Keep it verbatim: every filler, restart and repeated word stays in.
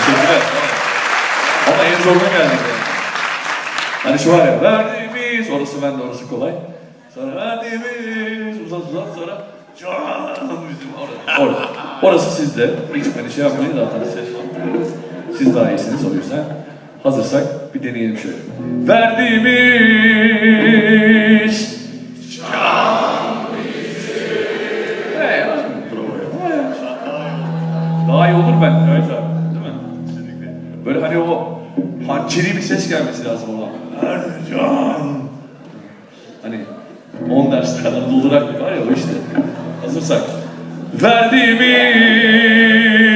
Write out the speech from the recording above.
Teşekkürler. Ama en zoruna geldik. Hani şu var ya, verdiğimiz, orası bende, orası kolay. Sonra verdiğimiz, uzat uzat, sonra can bizim orada. Orada. Orası sizde. Hiç beni şey yapmayın, zaten ses var. Siz daha iyisiniz, o yüzden. Hazırsak bir deneyelim şöyle. Verdiğimiz can bizim. Ne ya? Daha iyi olur ben. Evet abi. Değil mi? Böyle hani o hançeri bir ses gelmesi lazım oradan. Ercan. Hani on derslerden doldurarak var ya o işte. Hazırsak. Verdiğimiz